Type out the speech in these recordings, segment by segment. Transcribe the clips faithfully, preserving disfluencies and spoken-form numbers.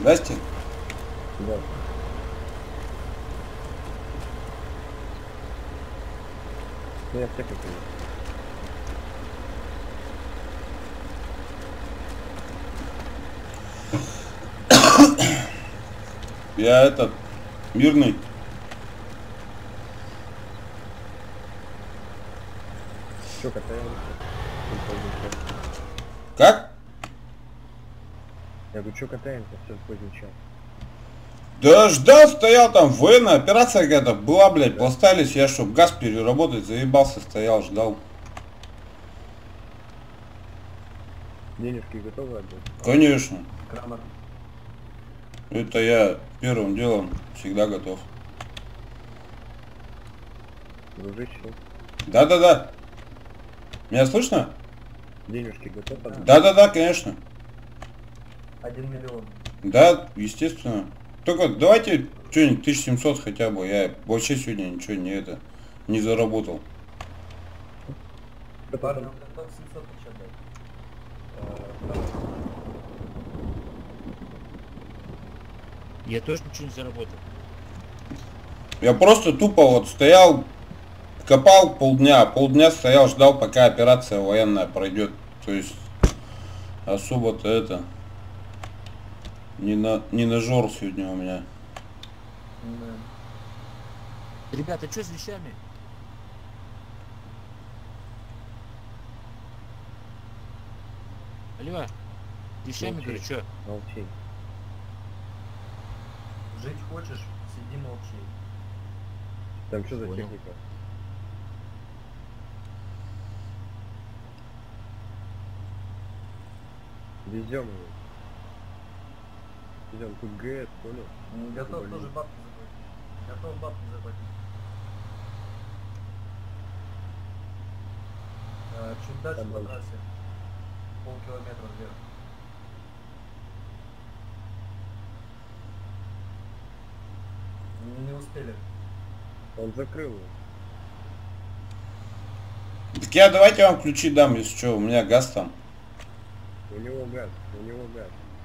Здрасте. Да. Ну, я в технике. Я этот, мирный. Чё, катаемся? Как? Я говорю, чё катаемся, все поздний час. Да ждал, стоял там, военная операция какая-то была, блядь, Да? пластались, я чтоб газ переработать, заебался, стоял, ждал. Денежки готовы отдать? Конечно. Грамотно. Это я первым делом всегда готов. Дружище. Да-да-да. Меня слышно? Денежки готов отдать? Да-да-да, конечно. Один миллион. Да, естественно. Только давайте что-нибудь тысяча семьсот хотя бы. Я вообще сегодня ничего не это не заработал. Парни, он готов семьсот тысяч отдать. Я тоже ничего не заработал. Я просто тупо вот стоял, копал полдня, полдня стоял, ждал, пока операция военная пройдет. То есть особо-то это не на не на жор сегодня у меня. Ребята, что с вещами? Алло, с вещами, Молчи. говорю, что? Молчи. Жить хочешь, сиди молчи. Там что за Понял. техника? Везем его. Везем тут ГС, понял? М, Готов Блин. тоже бабки заплатить. Готов бабки заплатить. А, чуть дальше Там по дальше. трассе. Полкилометра вверх. Не успели. Он закрыл его. Так я давайте вам ключи дам, если что, у меня газ там. У него газ, у него газ.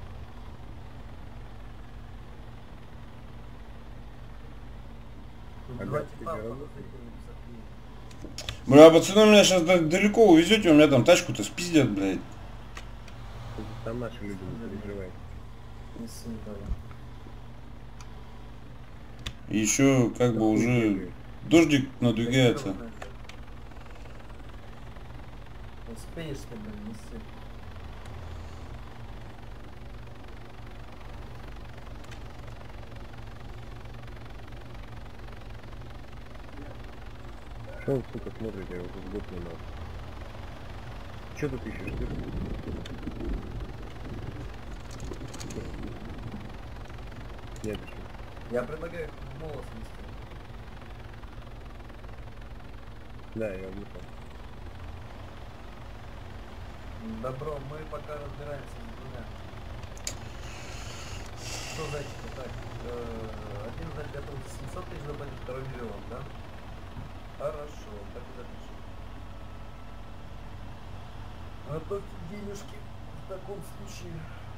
Тут А два газ типа тебе по работает? двадцать. Бля, пацаны, меня сейчас далеко увезете, у меня там тачку-то спиздят, блядь. Там наши люди, не переживай. Не сын того. И еще как бы Хуй уже бегает. дождик надвигается. Успеешь ты, блин, не сын. Что он, сука, смотрит, я его тут год не мал. Че тут ищешь, ты? Нет, еще. Я предлагаю их в молос вести. Да, я влипал. Добро, мы пока разбираемся с двумя. Что значит так? Э, Один, значит, готов за семьсот тысяч заплатить, второй миллион, да? Хорошо, так и запишем. Готовьте денежки в таком случае.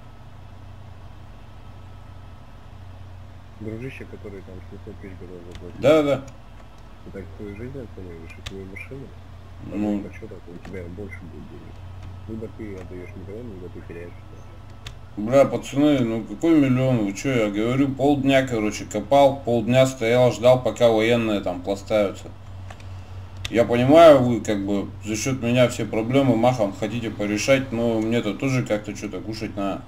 Дружище, который там шестьсот тысяч готов заплатить. Да-да. Ты так свою жизнь оцениваешь и свою машину? А Ну, по счету у тебя больше будет денег. Либо ты отдаешь миллион, либо ты теряешь все. бля, пацаны, ну какой миллион? Вы что, я говорю, полдня, короче, копал, полдня стоял, ждал, пока военные там пластаются. Я понимаю, вы как бы за счет меня все проблемы махом хотите порешать, но мне-то тоже как-то что-то кушать надо.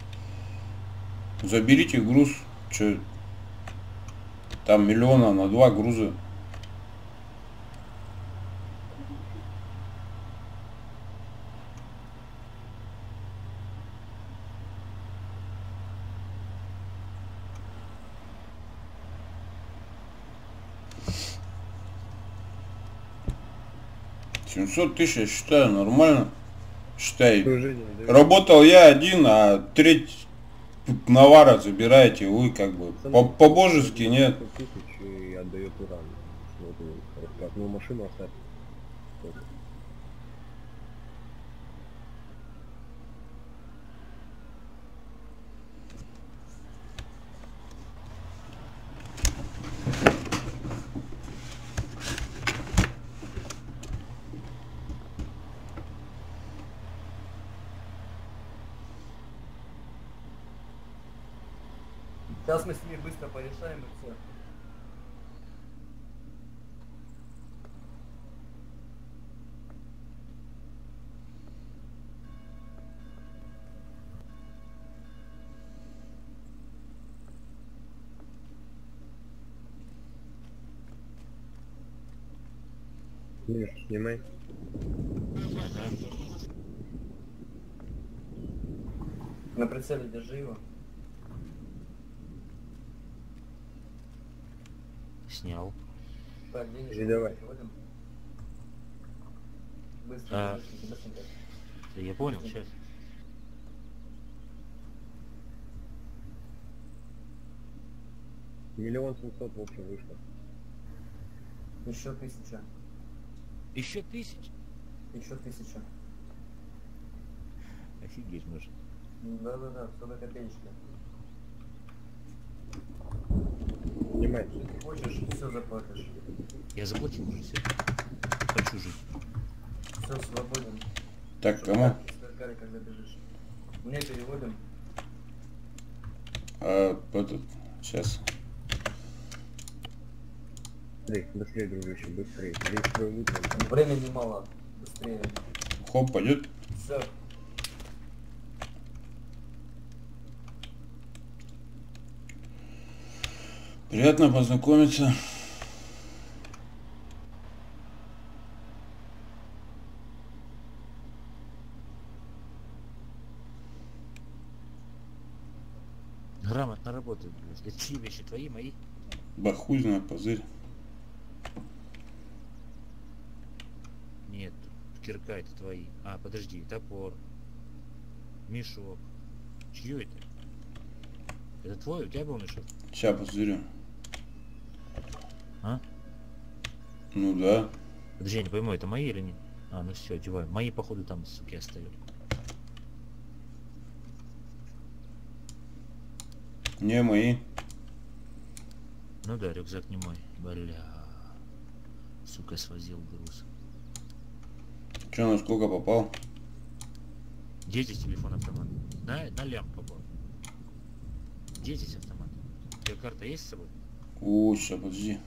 Заберите груз, что там миллиона на два груза. семьсот тысяч, я считаю, нормально. Считай, Свою жизнь отдаешь. работал я один, а треть навара забираете вы, как бы. По- По-божески нет. сто тысяч и отдает уран. Вот и рассказ. Ну, машину оставь. Сейчас мы с ними быстро порешаем и все. Миш, снимай. На прицеле держи его. Снял. Так, денежку Передавай. переводим. Быстро, А. быстренько, быстренько. Да я понял, сейчас. Миллион семьсот в общем вышло. Еще тысяча. Еще тысяч? Еще тысяча. Офигеть, может. Да-да-да, все до копеечки. Снимай. Если ты хочешь, все заплатишь. Я заплатил уже все. Хочу жить. Все, свободен. Так, Чтоб кому? карты сверкали, когда бежишь. Мне переводим. А, этот, сейчас. Быстрее, быстрее, дружище, быстрее. Здесь твой лут. Времени мало. Быстрее. Хоп, пойдет. Все. Приятно познакомиться. Грамотно работает, блядь. Это чьи вещи, твои, мои? Бахуй знает, позырь. Нет, кирка это твои. А, подожди, топор. Мешок. Чье это? Это твой? У тебя был мешок? Сейчас позырю. А? Ну да. Подожди, я не пойму, это мои или нет? А, ну все, одеваю. Мои, походу, там, суки, остаются. Не мои. Ну да, рюкзак не мой. Бля. Сука, свозил груз. Че, на сколько попал? Где здесь телефон автомат? На, на лям попал. Где здесь автомат? У тебя карта есть с собой? О, сейчас, подожди.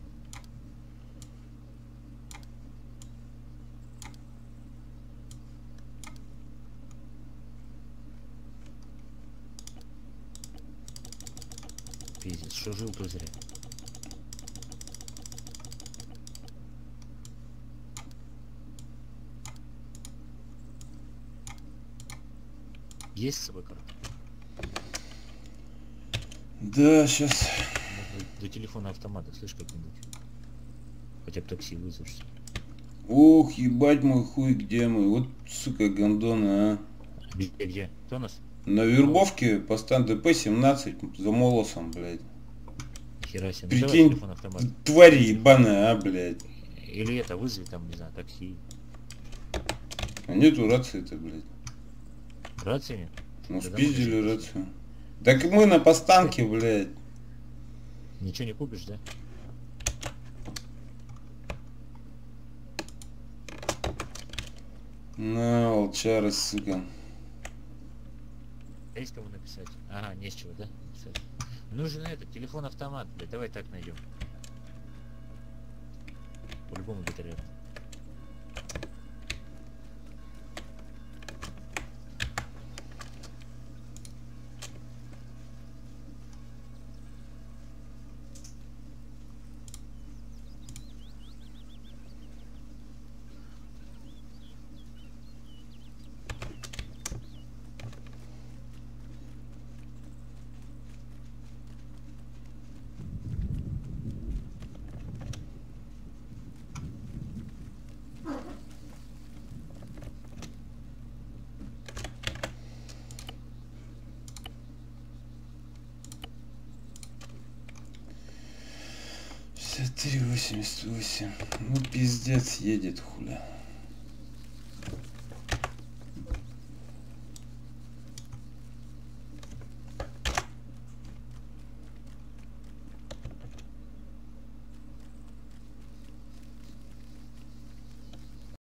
Пиздец, что жил, то зря. Есть с собой карта? Да, сейчас. До, до телефона автомата, слышь, как-нибудь. Хотя бы такси вызовешь. Ух, ебать мой хуй, где мы? Вот, сука, гондоны, а. Где, где? Кто у нас? На вербовке по станду Д П семнадцать за молосом, блядь. Хера себе. Ну, давай Прикинь, телефон автомат. твари ебаная, а, блядь. Или это, вызови там, не знаю, такси. А нету рации-то, блядь. Рации нет? Ну, Тогда спиздили можешь рацию. Так мы на постанке, блядь. Ничего не купишь, да? На, волчары, сука. А есть кому написать? Ага, не с чего, да? Написать. Нужен этот телефон-автомат, блядь, давай так найдем. По-любому где-то рядом. шестьдесят три восемьдесят восемь. Ну пиздец, едет хуля.